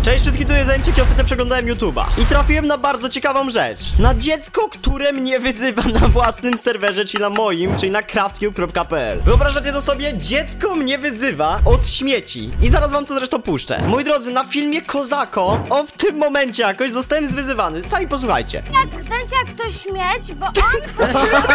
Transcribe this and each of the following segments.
Cześć wszystkim, tu jest Zęciek i ostatnio przeglądałem YouTube'a i trafiłem na bardzo ciekawą rzecz. Na dziecko, które mnie wyzywa na własnym serwerze, czyli na moim, czyli na craftcube.pl. Wyobrażacie to sobie? Dziecko mnie wyzywa od śmieci. I zaraz wam to zresztą puszczę. Moi drodzy, na filmie Kozako, w tym momencie jakoś zostałem zwyzywany. Sami posłuchajcie. Zęciak to śmieć, bo on...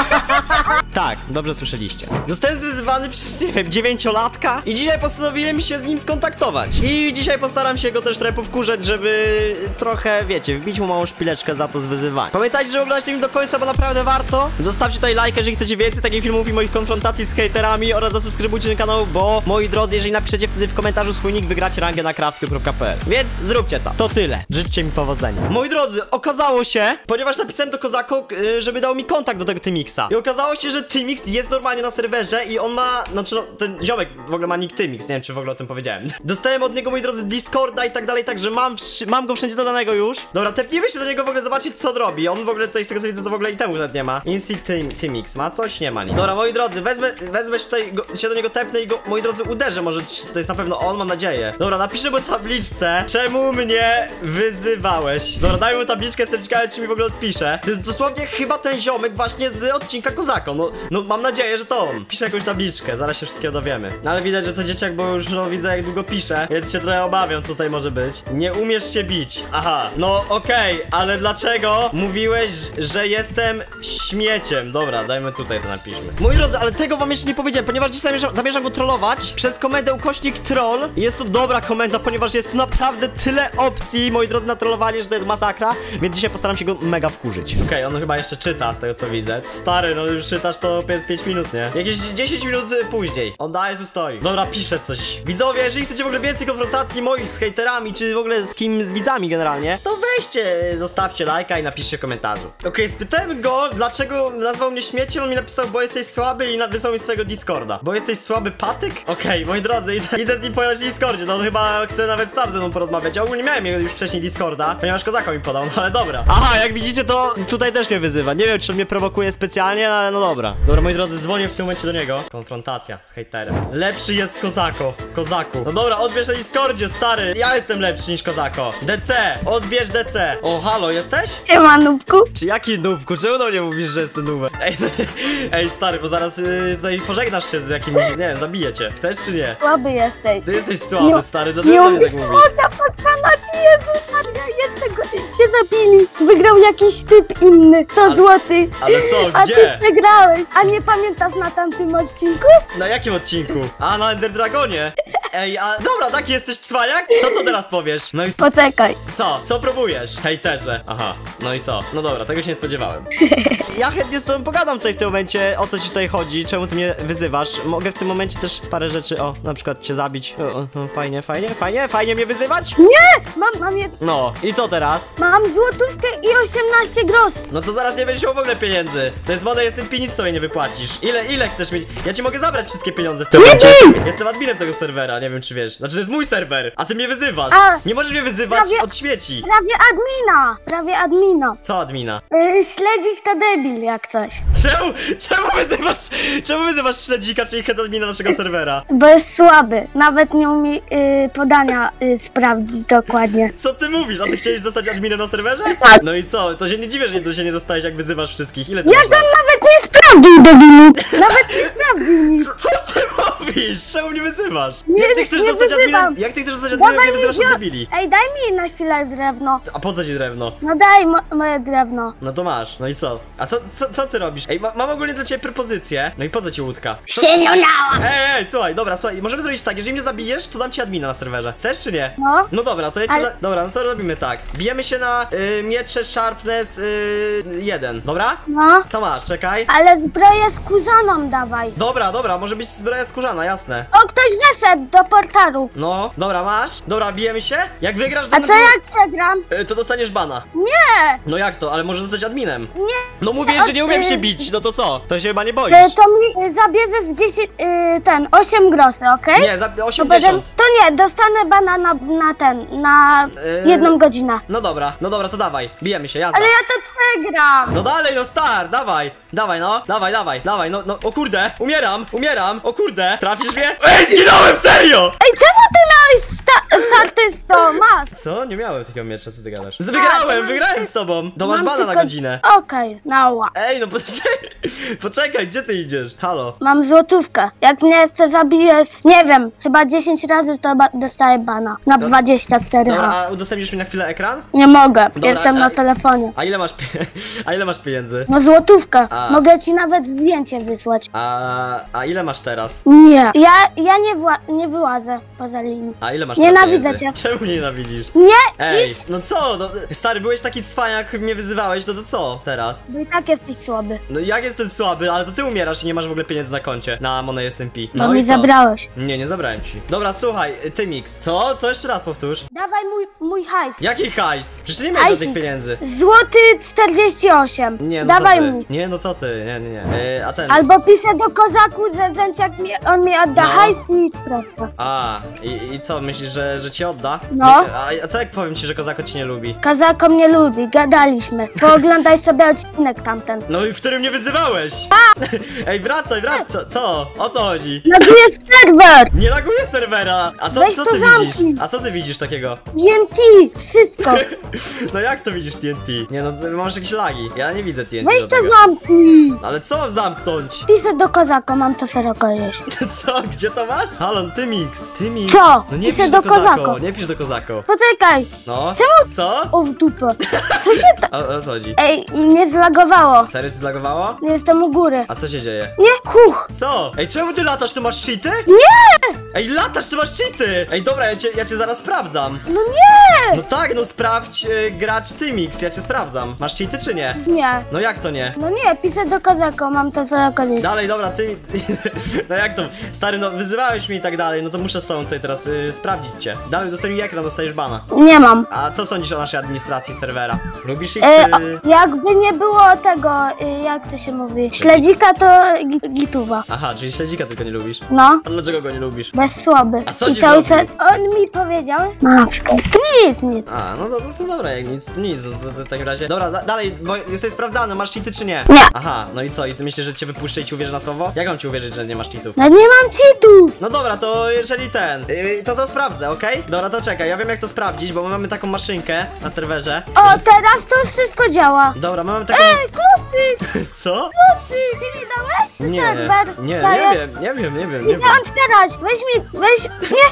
Tak, dobrze słyszeliście. Zostałem zwyzywany przez, nie wiem, 9-latka i dzisiaj postanowiłem się z nim skontaktować. I dzisiaj postaram się go też trochę powkurzać, żeby trochę, wiecie, wbić mu małą szpileczkę za to zwyzywanie. Pamiętajcie, że oglądacie film do końca, bo naprawdę warto. Zostawcie tutaj lajkę, jeżeli chcecie więcej takich filmów i moich konfrontacji z hejterami oraz zasubskrybujcie ten kanał, bo moi drodzy, jeżeli napiszecie wtedy w komentarzu swój nick, wygracie rangę na craftcube.pl. Więc zróbcie to. To tyle. Życzcie mi powodzenia. Moi drodzy, okazało się, ponieważ napisałem do Kozako, żeby dał mi kontakt do tego Tymixa. I okazało się, że Tymix jest normalnie na serwerze i on ma, znaczy no, ten ziomek w ogóle ma nick Tymix, nie wiem czy w ogóle o tym powiedziałem. Dostałem od niego, moi drodzy, Discorda i tak dalej, także mam go wszędzie dodanego już. Dobra, tepnijmy się do niego w ogóle zobaczyć co on robi. On w ogóle tutaj z tego co widzę to w ogóle i temu nawet nie ma. Insi Tymix ma coś? Nie ma nic. Dobra, moi drodzy, wezmę tutaj się do niego tepnę i go, moi drodzy, uderzę, może to jest na pewno on, mam nadzieję. Dobra, napiszę mu tabliczce, czemu mnie wyzywałeś. Dobra, daj mu tabliczkę, jestem ciekawy czy mi w ogóle odpisze. To jest dosłownie chyba ten ziomek właśnie z odcinka Kozako. No mam nadzieję, że to on. Piszę jakąś tabliczkę, zaraz się wszystkiego dowiemy. No ale widać, że to dzieciak, bo już no, widzę jak długo pisze, więc się trochę obawiam, co tutaj może być. Nie umiesz się bić. Aha, no okej, ale dlaczego mówiłeś, że jestem śmieciem? Dobra, dajmy tutaj to napiszmy. Moi drodzy, ale tego wam jeszcze nie powiedziałem, ponieważ dzisiaj zamierzam go trollować przez komendę /troll. Jest to dobra komenda, ponieważ jest tu naprawdę tyle opcji, moi drodzy, na trollowanie, że to jest masakra, więc dzisiaj postaram się go mega wkurzyć. Okej, on chyba jeszcze czyta z tego co widzę. Stary, no już czytasz to jest 5 minut, nie? Jakieś 10 minut później. On dalej tu stoi. Dobra, pisze coś. Widzowie, jeżeli chcecie w ogóle więcej konfrontacji moich z hejterami, czy w ogóle z widzami generalnie, to weźcie, zostawcie lajka i napiszcie w komentarzu. Okej, spytałem go, dlaczego nazwał mnie śmieciem, on mi napisał, bo jesteś słaby i wysłał mi swojego Discorda. Bo jesteś słaby patyk? Okej, moi drodzy, idę z nim pogadać w Discordzie, no on chyba chce nawet sam ze mną porozmawiać. Ja ogólnie miałem już wcześniej Discorda, ponieważ Kozako mi podał, no ale dobra. Aha, jak widzicie to tutaj też mnie wyzywa. Nie wiem, czy on mnie prowokuje specjalnie, ale no dobra. Dobra, moi drodzy, dzwonię w tym momencie do niego. Konfrontacja z hejterem. Lepszy jest Kozaku. No dobra, odbierz na Discordzie, stary. Ja jestem lepszy niż Kozako. DC, odbierz DC. O, halo, jesteś? Siema, nubku. Czy jaki nubku? Czemu do mnie mówisz, że jestem nubem? Ej, stary, bo zaraz tutaj pożegnasz się z jakimś, nie wiem, zabiję cię. Chcesz czy nie? Słaby jesteś. Ty jesteś słaby, stary, dlaczego Nie do mnie umiesz tak mówisz? smoka pokonać, Jezu Maria, jeszcze go cię zabili. Wygrał jakiś typ inny, 100 złotych. Ale co, A gdzie? ty przegrałeś. A nie pamiętasz na tamtym odcinku? Na jakim odcinku? A, na Ender Dragonie. Ej, a dobra, taki jesteś cwaniak? To co teraz powiesz? No i Poczekaj. co próbujesz? Hejterze. Aha, no i co? No dobra, tego się nie spodziewałem. Ja chętnie z tobą pogadam tutaj w tym momencie, o co ci tutaj chodzi, czemu ty mnie wyzywasz. Mogę w tym momencie też parę rzeczy, na przykład cię zabić. Fajnie mnie wyzywać? Nie! Mam No, i co teraz? Mam złotówkę i 18 groszy. No to zaraz nie będziesz miał w ogóle pieniędzy. To jest woda, jestem nic sobie nie wypłacisz. Ile chcesz mieć? Ja ci mogę zabrać wszystkie pieniądze w tym momencie. Jestem adminem tego serwera, nie wiem czy wiesz. Znaczy to jest mój serwer, a ty mnie wyzywasz. Nie możesz mnie wyzywać od śmieci. Prawie admina. Co admina? Śledzik to debil jak coś. Czemu wyzywasz śledzika, czyli head admina naszego serwera? Bo jest słaby. Nawet nie umie podania sprawdzić dokładnie. Co ty mówisz? A ty chciałeś zostać adminem na serwerze? Tak. No i co? To się nie dziwię, że to się nie dostałeś, jak wyzywasz wszystkich. Ile ty Jak masz on lat? nawet nie sprawdził, debilu! Nawet nie sprawdził nic. Co ty mówisz? Czemu mnie wyzywasz? Nie, Jak ty chcesz nie zostać wyzywam. adminem? Jak ty chcesz zostać adminem, jak wyzywasz od debili? Ej, daj mi na chwilę drewno. A po co ci drewno? No daj moje drewno. No to masz, no i co? A co ty robisz? Ej, mam ogólnie dla ciebie propozycję. No i po co ci łódka? Sieniunałam. Ej, słuchaj, możemy zrobić tak, jeżeli mnie zabijesz, to dam ci admina na serwerze. Chcesz czy nie? No. No dobra, to ja cię Ale- dobra, no to robimy tak. Bijemy się na miecze Sharpness 1, dobra? No. To masz, czekaj. Ale zbroję skórzaną dawaj. Dobra, może być zbroja skórzana, jasne. O, ktoś weszedł do portalu. No, dobra, masz. Dobra, bijemy się. Jak wygrasz ze A mną, co jak przegram? to dostaniesz bana. Nie. No jak to? Ale możesz zostać adminem. Nie. No mówisz, że nie umiem się bić, no to co? To się chyba nie boisz. To mi zabierzesz 8 groszy, okej? Nie, za To 80. To nie, dostanę bana na jedną godzinę. No dobra, to dawaj. Bijemy się, jazda. Ale ja to przegram. No dalej, no start, dawaj, no, dawaj, o kurde, umieram, o kurde, trafisz mnie? Ej, zginąłem, serio! Ej, czemu ty na z artystą, masz. Co? Nie miałem takiego miecza, co ty gadasz? Wygrałem z tobą! To masz Mam bana na tylko- godzinę. Okej, nała. Ej, no poczekaj, gdzie ty idziesz? Halo? Mam złotówkę. Jak mnie jeszcze zabijesz, nie wiem, chyba 10 razy, to dostaję bana. Na 24 Dobra, a udostępnisz mi na chwilę ekran? Nie mogę, Dobra, jestem na telefonie. A ile masz pieniędzy? No złotówkę. A. Mogę ci nawet zdjęcie wysłać. A ile masz teraz? Nie. Ja nie wyłazę poza linię. A ile masz Nienawidzę teraz pieniędzy? cię. Czemu mnie nienawidzisz? Nie, Ej, idź. no co? No, stary, byłeś taki cwaniak, mnie wyzywałeś, no to co teraz? Bo i tak jesteś słaby. No jak jestem słaby, ale to ty umierasz i nie masz w ogóle pieniędzy na koncie, na Money SMP. Bo No mi i co? zabrałeś. Nie zabrałem ci. Dobra, słuchaj, ty Mix. Co? Co jeszcze raz powtórz? Dawaj mój hajs. Jaki hajs? Przecież ty nie miałeś Hajsik. żadnych pieniędzy. Złoty 48. Nie, no Dawaj co ty? mi. Nie, no co ty? Nie. A ten... Albo piszę do kozaku, że zęciak on mi odda No. hajs i prawda. A, i co, myślisz, że ci odda? No. A co jak powiem ci, że Kozako ci nie lubi? Kozako mnie lubi, gadaliśmy. Pooglądaj sobie odcinek tamten. No i w którym mnie wyzywałeś? Ej, wracaj, co? O co chodzi? Lagujesz serwer! Nie laguję serwera! A co Weź ty to widzisz? zamknij. A co ty widzisz takiego? TNT, wszystko. No jak to widzisz TNT? Nie no, masz jakieś lagi. Ja nie widzę TNT. Weź do to tego. zamknij. Ale co mam zamknąć? Piszę do kozaka, mam to szeroko jeść. Co? Gdzie to masz? Halo, ty Mix. Co? No nie Piszę pisz do do Kozako. Kozako. Nie pisz do Kozako. Poczekaj, No. Czemu? Co? o w dupę. Co się ta... O co chodzi? Ej, mnie zlagowało. Serio ci zlagowało? Jestem u góry. A co się dzieje? Nie, huch. Co? Ej, czemu ty latasz? Ty masz cheaty? Nie! Ej, latasz, ty masz cheaty! Ej, dobra, ja cię zaraz sprawdzam. No nie! No tak, no sprawdź gracz Tymix, ja cię sprawdzam. Masz cheaty czy nie? Nie. No jak to nie? No nie, piszę do kozaka, mam to szeroko jeść. Dalej, dobra, ty... No jak to? Stary, no wyzywałeś mnie i tak dalej, no to muszę z tobą tutaj teraz sprawdzić cię. Dalej, udostępnij ekran, dostajesz bana. Nie mam. A co sądzisz o naszej administracji serwera? Lubisz ich, czy... Jakby nie było tego, jak to się mówi, śledzika to gituwa. Aha, czyli śledzika tylko nie lubisz. No, A dlaczego go nie lubisz? bez słaby. A co I ci cały zrobił? czas on mi powiedział, maskę. Nic. A, no to dobra, jak nic, to nic, to w takim razie. Dobra, dalej, bo jesteś sprawdzany, masz cheaty czy nie? Nie. Aha, no i co, i ty myślisz, że cię wypuszczę i ci uwierzę na słowo? Jak mam ci uwierzyć, że nie masz cheatów? No nie mam cheatów. No dobra, to jeżeli to sprawdzę, okej? Dobra, to czekaj, ja wiem jak to sprawdzić, bo my mamy taką maszynkę na serwerze. O, teraz to wszystko działa. Dobra, mamy taką... Ej, kluczyk, Co? kluczyk, ty mi dałeś? Czy Nie, serwer nie daje? wiem. Idę otwierać, weź,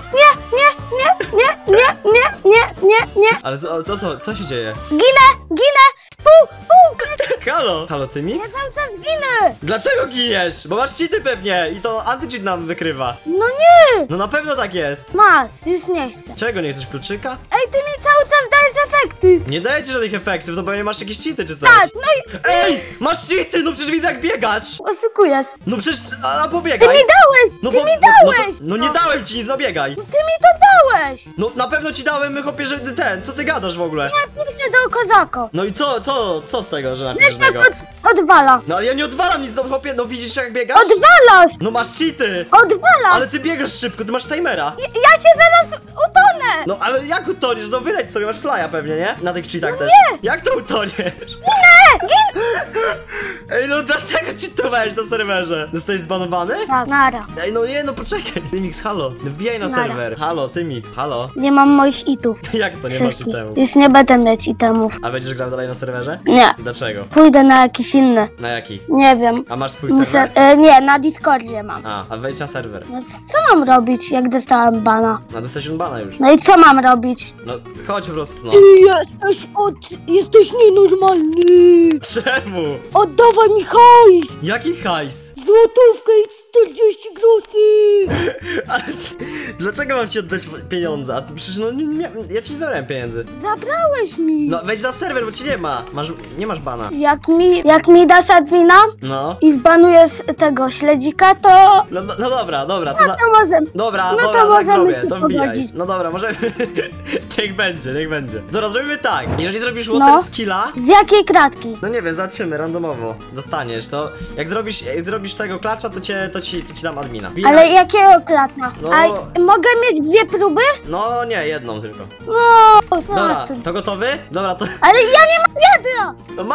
nie. Ale co się dzieje? Ginę, Halo, ty ja Mix? cały czas ginę. Dlaczego giniesz? Bo masz cheaty pewnie i to anti-cheat nam wykrywa. No nie, No na pewno tak jest. masz, już nie chcę. Czego nie chcesz kluczyka? Ej, ty mi cały czas dajesz efekty. Nie daję ci żadnych efektów, no bo nie masz jakieś cheaty czy coś. Tak, no i Ej, masz cheaty, no przecież widzę jak biegasz. oszukujesz. No przecież, a Ty pobiegaj. mi dałeś, No ty bo- mi no dałeś. No nie dałem ci nic, no biegaj. Ty mi to dałeś. No na pewno ci dałem, chłopie, że co ty gadasz w ogóle? Ja piszę do kozako. No i co z tego, że napiszesz Tak tego? odwala. No ale ja nie odwalam nic, no chłopie, no widzisz jak biegasz? Odwalasz, No masz cheaty. odwalasz. Ale ty biegasz szybko, ty masz timera. Ja się zaraz utonę. No ale jak utoniesz? No wyleć sobie, masz flya pewnie, nie? Na tych cheatach też. nie. Jak to utoniesz? Ej, no dlaczego cheatowałeś na serwerze? Zostałeś zbanowany? Tak, nara. Ej, no nie, no poczekaj. Tymix, halo, no wbijaj na Nara. serwer. Halo, Tymix, halo. Nie mam moich itów. Jak to nie masz Wszystkich. temu? Już nie będę mieć itemów. A będziesz grał dalej na serwerze? Nie. Dlaczego? Pójdę na jakiś inny. Na jaki? Nie wiem. A masz swój Muszę, serwer? nie, na Discordzie mam. A wejdź na serwer. No co mam robić, jak dostałem bana? No dostałeś unbana już. No i co mam robić? No chodź po prostu, no. Jesteś nienormalny. Czemu? Oddawaj mi hajs. Jaki hajs? Złotówkę i 40 groszy. Ale dlaczego mam ci oddać pieniądze? A ty przecież no ja ci nie zabrałem pieniędzy. Zabrałeś mi. No wejdź na serwer, bo ci nie ma. Nie masz bana. Jak mi dasz admina No. i zbanujesz tego śledzika, to... No dobra, to To może... Dobra, No to dobra, tak możemy zrobię, się to wbijaj. pogodzić. No dobra, możemy... niech będzie. Dobra, zrobimy tak. Jeżeli zrobisz water skilla, Z jakiej kratki? no nie wiem, zobaczymy, randomowo. Dostaniesz, to jak zrobisz tego klacza, to ci dam admina. Wbijaj. Ale jakiego klatna? No. A mogę mieć 2 próby? No nie, jedną tylko. No, Dobra, to gotowy? Dobra, to... Ale ja nie mam wiedzy! No masz,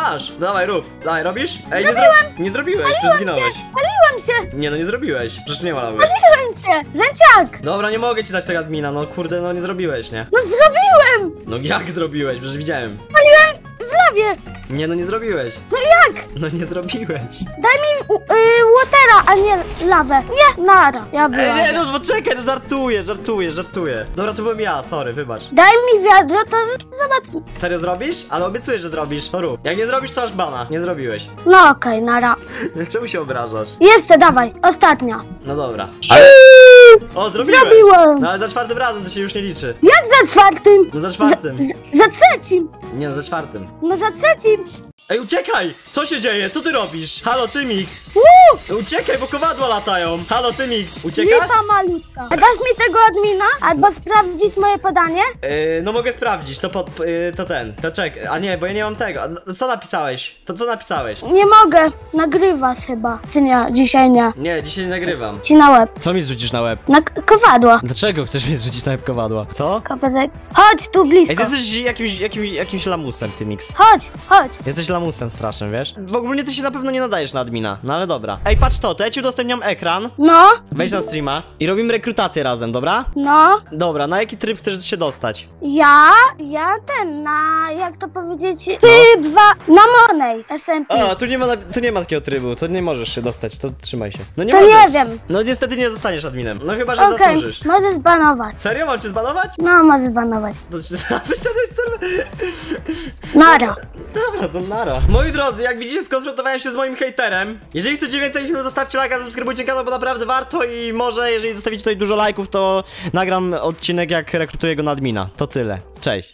Dawaj, rób. Dawaj, robisz? Ej, nie zrobiłeś, przecież zginąłeś. Paliłem się, Nie, no nie zrobiłeś. Przecież nie malałeś. paliłem się. Lęciak. Dobra, nie mogę ci dać tego admina, no kurde, no nie zrobiłeś, nie? No zrobiłem. No jak zrobiłeś? Przecież widziałem. Paliłem w lawie. Nie, no nie zrobiłeś. No jak? No nie zrobiłeś. Daj mi watera, a nie lawę. Nie, nara. Ja Ej, byłam. nie, no poczekaj, no żartuję. Dobra, to byłem ja, sorry, wybacz. Daj mi wiadro, to zobacz. Serio zrobisz? Ale obiecuję, że zrobisz. To rób. Jak nie zrobisz, to aż bana. Nie zrobiłeś. No okej, nara. Czemu się obrażasz? Jeszcze dawaj, ostatnia. No dobra. O, zrobiłeś! Zrobiłem. No ale za czwartym razem to się już nie liczy. Jak za czwartym? No za czwartym. Za trzecim. Nie, no za czwartym. No za trzecim. Ej, uciekaj! Co się dzieje? Co ty robisz? Halo, Tymix! Uciekaj, bo kowadła latają! Halo, Tymix! Uciekasz? Lipa malutka. A dasz mi tego admina? Albo sprawdzisz moje podanie? No mogę sprawdzić, to czek. A nie, bo ja nie mam tego. Co napisałeś? To co napisałeś? Nie mogę. Nagrywasz chyba. Czy nie? Dzisiaj nie. Nie, dzisiaj nie nagrywam. Ci na łeb. Co mi zrzucisz na łeb? Na kowadła. Dlaczego chcesz mi zrzucić na łeb kowadła? Co? Kopezek. Chodź tu Ej, blisko. ty jesteś jakimś lamusem, Tymix. Chodź. Jesteś lamusem strasznym, wiesz? W ogóle ty się na pewno nie nadajesz na admina, no ale dobra. Ej, patrz to ja ci udostępniam ekran, No, wejdź na streama i robimy rekrutację razem, dobra? no. Dobra, na jaki tryb chcesz się dostać? Ja jak to powiedzieć, tryb 2 na Monej, SMP. O, tu nie ma takiego trybu, to nie możesz się dostać, to trzymaj się. No nie To możesz. nie wiem. No niestety nie zostaniesz adminem, no chyba, że Okej, zasłużysz. możesz banować. Serio, mam cię zbanować? No, możesz banować. To wyszedłeś z serwera. Nara. Dobra, to nara. Moi drodzy, jak widzicie, skonfrontowałem się z moim hejterem. Jeżeli chcecie więcej filmów, zostawcie lajka, subskrybujcie kanał, bo naprawdę warto i może, jeżeli zostawicie tutaj dużo lajków, to nagram odcinek, jak rekrutuję go na admina. To tyle. Cześć.